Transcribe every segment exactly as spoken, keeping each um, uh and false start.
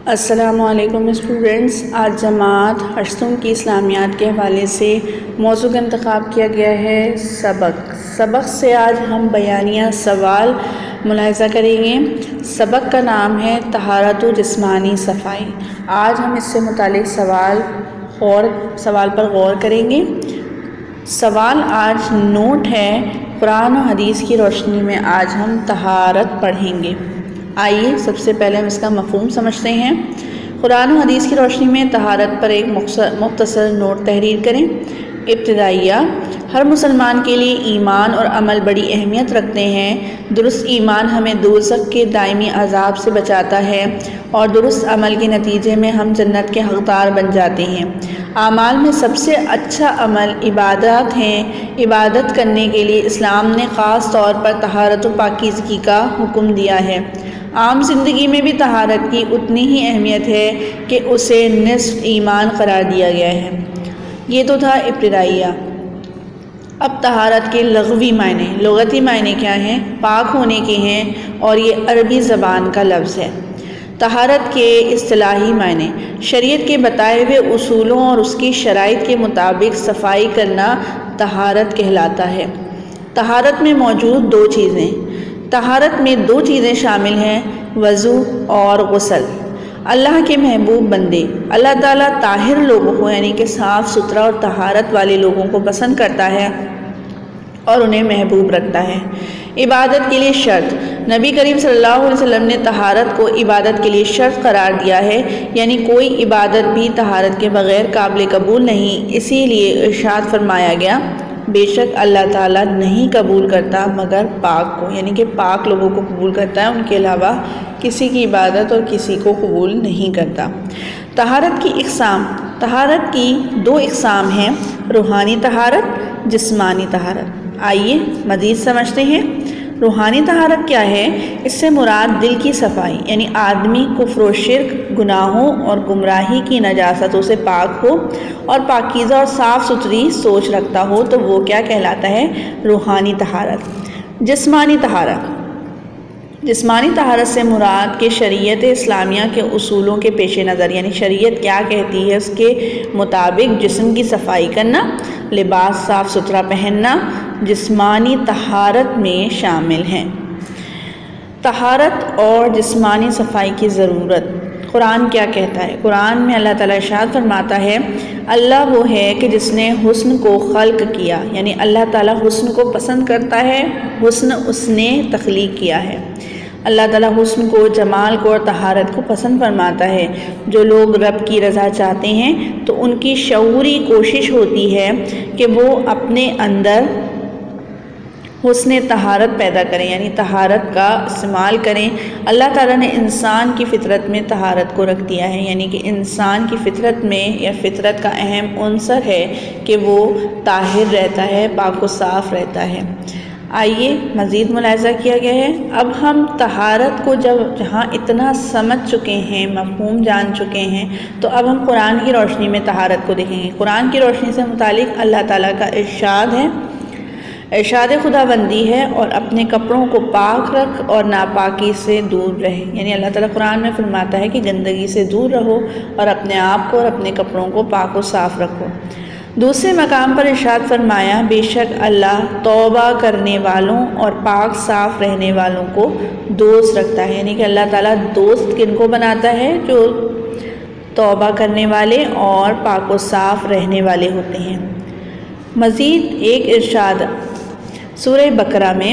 السلام علیکم اسٹوڈنٹس، آج جماعت ہشتم کی اسلامیات کے حوالے سے موضوع کا انتخاب کیا گیا ہے سبق سبق سے آج ہم بیانیہ سوال ملاحظہ کریں گے۔ سبق کا نام ہے طہارت و جسمانی صفائی۔ آج ہم اس سے متعلق سوال غور سوال پر غور کریں گے۔ سوال آج نوٹ ہے، قرآن و حدیث کی روشنی میں آج ہم طہارت پڑھیں گے۔ آئیے سب سے پہلے ہم اس کا مفہوم سمجھتے ہیں۔ قرآن و حدیث کی روشنی میں طہارت پر ایک مختصر نوٹ تحریر کریں۔ ابتدائیہ: ہر مسلمان کے لیے ایمان اور عمل بڑی اہمیت رکھتے ہیں۔ درست ایمان ہمیں دوزخ کے دائمی عذاب سے بچاتا ہے اور درست عمل کے نتیجے میں ہم جنت کے حقدار بن جاتے ہیں۔ اعمال میں سب سے اچھا عمل عبادات ہیں۔ عبادت کرنے کے لیے اسلام نے خاص طور پر طہارت و پاکیزگی کا حکم دیا ہے۔ عام زندگی میں بھی طہارت کی اتنی ہی اہمیت ہے کہ اسے نصف ایمان قرار دیا گیا ہے۔ یہ تو تھا ابتدائیہ۔ اب طہارت کے لغوی معنی، لغتی معنی کیا ہیں؟ پاک ہونے کے ہیں اور یہ عربی زبان کا لفظ ہے۔ طہارت کے اصطلاحی معنی: شریعت کے بتائے ہوئے اصولوں اور اس کی شرائط کے مطابق صفائی کرنا طہارت کہلاتا ہے۔ طہارت میں موجود دو چیزیں طہارت میں دو چیزیں شامل ہیں، وضو اور غسل۔ اللہ کے محبوب بندے، اللہ تعالیٰ طاہر لوگوں کو یعنی کہ صاف ستھرا اور طہارت والے لوگوں کو پسند کرتا ہے اور انہیں محبوب رکھتا ہے۔ عبادت کے لیے شرط: نبی کریم صلی اللہ علیہ وسلم نے طہارت کو عبادت کے لیے شرط قرار دیا ہے، یعنی کوئی عبادت بھی طہارت کے بغیر قابل قبول نہیں۔ اسی لیے ارشاد فرمایا گیا، بے شک اللہ تعالیٰ نہیں قبول کرتا مگر پاک کو، یعنی کہ پاک لوگوں کو قبول کرتا ہے، ان کے علاوہ کسی کی عبادت اور کسی کو قبول نہیں کرتا۔ طہارت کی اقسام: طہارت کی دو اقسام ہیں، روحانی طہارت، جسمانی طہارت۔ آئیے مزید سمجھتے ہیں۔ روحانی طہارت کیا ہے؟ اس سے مراد دل کی صفائی، یعنی آدمی کفر و شرک، گناہوں اور گمراہی کی نجاستوں سے پاک ہو اور پاکیزہ اور صاف ستھری سوچ رکھتا ہو تو وہ کیا کہلاتا ہے؟ روحانی طہارت۔ جسمانی طہارت: جسمانی طہارت سے مراد کہ شریعت اسلامیہ کے اصولوں کے پیش نظر، یعنی شریعت کیا کہتی ہے اس کے مطابق جسم کی صفائی کرنا، لباس صاف ستھرا پہننا جسمانی طہارت میں شامل ہیں۔ طہارت اور جسمانی صفائی کی ضرورت: قرآن کیا کہتا ہے؟ قرآن میں اللہ تعالیٰ ارشاد فرماتا ہے، اللہ وہ ہے کہ جس نے حسن کو خلق کیا، یعنی اللہ تعالیٰ حسن کو پسند کرتا ہے، حسن اس نے تخلیق کیا ہے۔ اللہ تعالیٰ حسن کو، جمال کو اور طہارت کو پسند فرماتا ہے۔ جو لوگ رب کی رضا چاہتے ہیں تو ان کی شعوری کوشش ہوتی ہے کہ وہ اپنے اندر حسن طہارت پیدا کریں، یعنی طہارت کا استعمال کریں۔ اللہ تعالیٰ نے انسان کی فطرت میں طہارت کو رکھ دیا ہے، یعنی کہ انسان کی فطرت میں یا فطرت کا اہم عنصر ہے کہ وہ طاہر رہتا ہے، پاک و صاف رہتا ہے۔ آئیے مزید ملاحظہ کیا گیا ہے۔ اب ہم طہارت کو جب جہاں اتنا سمجھ چکے ہیں، مفہوم جان چکے ہیں، تو اب ہم قرآن کی روشنی میں طہارت کو دیکھیں گے۔ قرآن کی روشنی سے متعلق اللہ تعالیٰ کا ارشاد ہے، ارشاد خدا بندی ہے، اور اپنے کپڑوں کو پاک رکھ اور ناپاکی سے دور رہے، یعنی اللہ تعالیٰ قرآن میں فرماتا ہے کہ گندگی سے دور رہو اور اپنے آپ کو اور اپنے کپڑوں کو پاک و صاف رکھو۔ دوسرے مقام پر ارشاد فرمایا، بے شک اللہ توبہ کرنے والوں اور پاک صاف رہنے والوں کو دوست رکھتا ہے، یعنی کہ اللہ تعالیٰ دوست کن کو بناتا ہے؟ جو توبہ کرنے والے اور پاک و صاف رہنے والے ہوتے ہیں۔ مزید ایک ارشاد سورہ بقرہ میں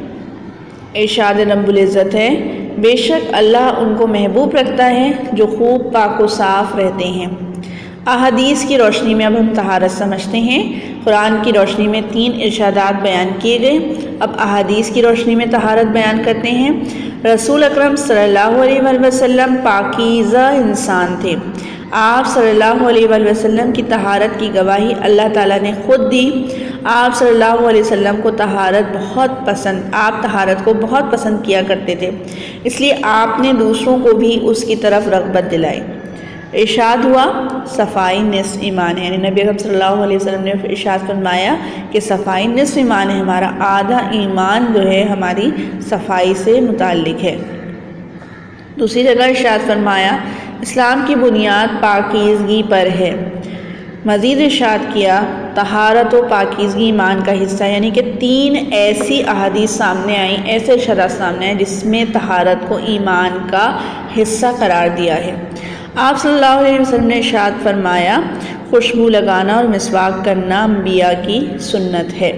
ارشاد رب العزت ہے، بے شک اللہ ان کو محبوب رکھتا ہے جو خوب پاک و صاف رہتے ہیں۔ احادیث کی روشنی میں اب ہم طہارت سمجھتے ہیں۔ قرآن کی روشنی میں تین ارشادات بیان کیے گئے، اب احادیث کی روشنی میں طہارت بیان کرتے ہیں۔ رسول اکرم صلی اللہ علیہ وآلہ وسلم پاکیزہ انسان تھے۔ آپ صلی اللہ علیہ وآلہ وسلم کی طہارت کی گواہی اللہ تعالیٰ نے خود دی۔ آپ صلی اللہ علیہ وسلم کو طہارت بہت پسند آپ طہارت کو بہت پسند کیا کرتے تھے، اس لیے آپ نے دوسروں کو بھی اس کی طرف رغبت دلائی۔ ارشاد ہوا، صفائی نصف ایمان ہے، یعنی نبی اکرم صلی اللہ علیہ وسلم نے ارشاد فرمایا کہ صفائی نصف ایمان ہے، ہمارا آدھا ایمان جو ہے ہماری صفائی سے متعلق ہے۔ دوسری جگہ ارشاد فرمایا اسلام کی بنیاد پاکیزگی پر ہے۔ مزید ارشاد کیا طہارت و پاکیزگی ایمان کا حصہ، یعنی کہ تین ایسی احادیث سامنے آئیں، ایسے شرح سامنے آئیں جس میں طہارت کو ایمان کا حصہ قرار دیا ہے۔ آپ صلی اللہ علیہ وسلم نے ارشاد فرمایا خوشبو لگانا اور مسواک کرنا انبیاء کی سنت ہے۔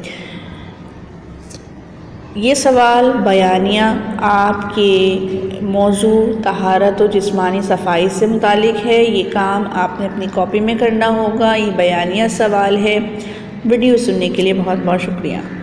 یہ سوال بیانیہ آپ کے موضوع طہارت و جسمانی صفائی سے متعلق ہے۔ یہ کام آپ نے اپنی کاپی میں کرنا ہوگا۔ یہ بیانیہ سوال ہے۔ ویڈیو سننے کے لیے بہت بہت شکریہ۔